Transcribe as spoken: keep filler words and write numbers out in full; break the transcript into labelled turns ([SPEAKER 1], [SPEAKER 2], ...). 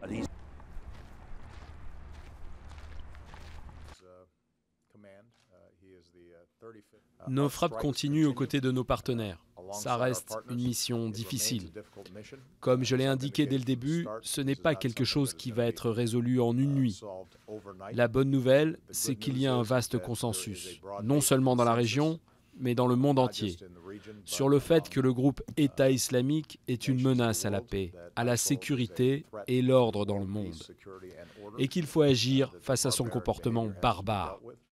[SPEAKER 1] Nos frappes continuent aux côtés de nos partenaires. Ça reste une mission difficile. Comme je l'ai indiqué dès le début, ce n'est pas quelque chose qui va être résolu en une nuit. La bonne nouvelle, c'est qu'il y a un vaste consensus, non seulement dans la région, mais dans le monde entier, sur le fait que le groupe État islamique est une menace à la paix, à la sécurité et l'ordre dans le monde, et qu'il faut agir face à son comportement barbare.